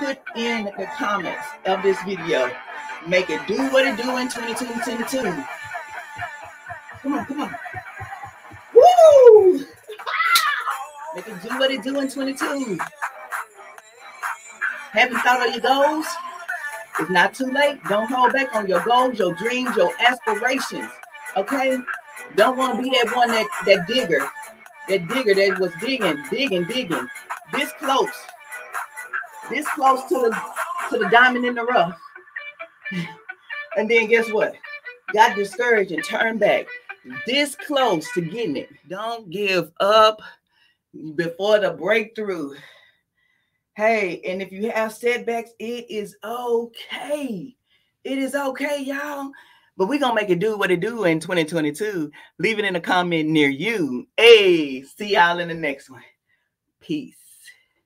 put in the comments of this video. Make it do what it do in 2022. Come on, come on. Woo! Make it do what it do in 22. Haven't thought of your goals? It's not too late. Don't hold back on your goals, your dreams, your aspirations. Okay? Don't want to be that one that digger that was digging. This close to the diamond in the rough. And then guess what? Got discouraged and turned back. This close to getting it. Don't give up before the breakthrough. Hey, and if you have setbacks, it is okay. It is okay, y'all. But we're going to make it do what it do in 2022. Leave it in a comment near you. Hey, see y'all in the next one. Peace.